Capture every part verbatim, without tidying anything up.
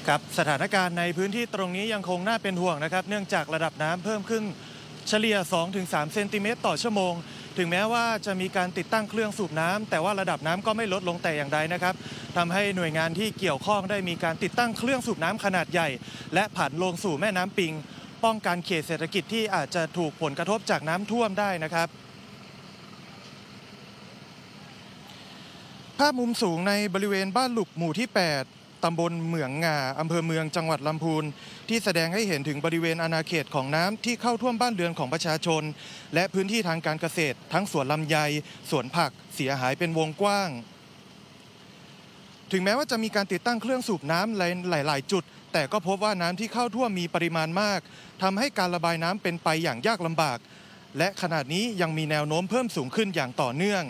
ครับสถานการณ์ในพื้นที่ตรงนี้ยังคงน่าเป็นห่วงนะครับเนื่องจากระดับน้ำเพิ่มขึ้นเฉลี่ย สองถึงสาม เซนติเมตรต่อชั่วโมงถึงแม้ว่าจะมีการติดตั้งเครื่องสูบน้ำแต่ว่าระดับน้ำก็ไม่ลดลงแต่อย่างใดนะครับทำให้หน่วยงานที่เกี่ยวข้องได้มีการติดตั้งเครื่องสูบน้ำขนาดใหญ่และผันลงสู่แม่น้ำปิงป้องกันเขตเศรษฐกิจที่อาจจะถูกผลกระทบจากน้ำท่วมได้นะครับภาพมุมสูงในบริเวณบ้านหลุกหมู่ที่ แปด ตำบลเหมืองงาอำเภอเมืองจังหวัดลำพูนที่แสดงให้เห็นถึงบริเวณอาณาเขตของน้ำที่เข้าท่วมบ้านเรือนของประชาชนและพื้นที่ทางการเกษตรทั้งสวนลำไยสวนผักเสียหายเป็นวงกว้างถึงแม้ว่าจะมีการติดตั้งเครื่องสูบน้ำหลายๆจุดแต่ก็พบว่าน้ำที่เข้าท่วมมีปริมาณมากทำให้การระบายน้ำเป็นไปอย่างยากลำบากและขณะนี้ยังมีแนวโน้มเพิ่มสูงขึ้นอย่างต่อเนื่อง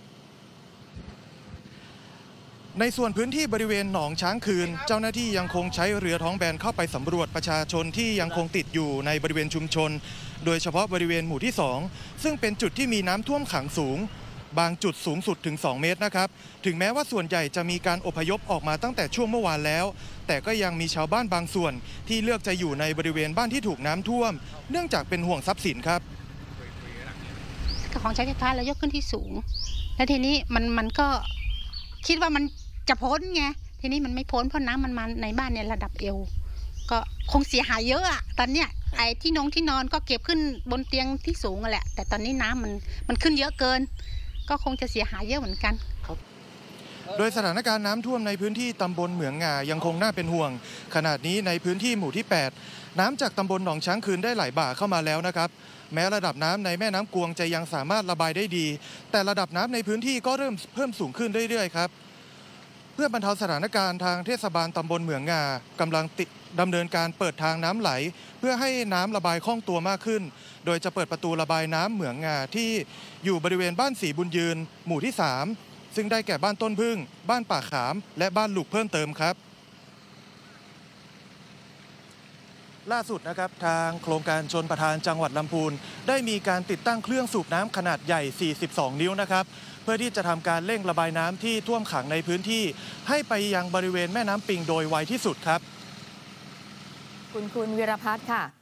ในส่วนพื้นที่บริเวณหนองช้างคืนเจ้าหน้าที่ยังคงใช้เรือท้องแบนเข้าไปสำรวจประชาชนที่ยังคงติดอยู่ในบริเวณชุมชนโดยเฉพาะบริเวณหมู่ที่สองซึ่งเป็นจุดที่มีน้ำท่วมขังสูงบางจุดสูงสุดถึงสองเมตรนะครับถึงแม้ว่าส่วนใหญ่จะมีการอพยพออกมาตั้งแต่ช่วงเมื่อวานแล้วแต่ก็ยังมีชาวบ้านบางส่วนที่เลือกจะอยู่ในบริเวณบ้านที่ถูกน้ำท่วมเนื่องจากเป็นห่วงทรัพย์สินครับของใช้ไฟฟ้าเรายกขึ้นที่สูงแล้วทีนี้มันมันก็คิดว่ามันจะพ้นไงทีนี้มันไม่พ้นเพราะน้ำมันมาในบ้านเนี่ยระดับเอวก็คงเสียหายเยอะอะตอนเนี้ยไอ้ที่นงที่นอนก็เก็บขึ้นบนเตียงที่สูงแหละแต่ตอนนี้น้ำมันมันขึ้นเยอะเกินก็คงจะเสียหายเยอะเหมือนกันโดยสถานการณ์น้ำท่วมในพื้นที่ตำบลเหมืองงายังคงน่าเป็นห่วงขนาดนี้ในพื้นที่หมู่ที่ แปด น้ำจากตำบลหนองช้างคืนได้ไหลบ่าเข้ามาแล้วนะครับแม้ระดับน้ำในแม่น้ำกวงจะยังสามารถระบายได้ดีแต่ระดับน้ำในพื้นที่ก็เริ่มเพิ่มสูงขึ้นเรื่อยๆครับเพื่อบรรเทาสถานการณ์ทางเทศบาลตำบลเหมืองงากำลังติดดำเนินการเปิดทางน้ำไหลเพื่อให้น้ำระบายคล่องตัวมากขึ้นโดยจะเปิดประตูระบายน้ำเหมืองงาที่อยู่บริเวณบ้านศรีบุญยืนหมู่ที่สามซึ่งได้แก่บ้านต้นพึ่งบ้านป่าขามและบ้านหลุกเพิ่มเติมครับล่าสุดนะครับทางโครงการชลประทานจังหวัดลำพูนได้มีการติดตั้งเครื่องสูบน้ำขนาดใหญ่ สี่สิบสอง นิ้วนะครับเพื่อที่จะทำการเร่งระบายน้ำที่ท่วมขังในพื้นที่ให้ไปยังบริเวณแม่น้ำปิงโดยไวที่สุดครับคุณคุณวีรพัฒน์ค่ะ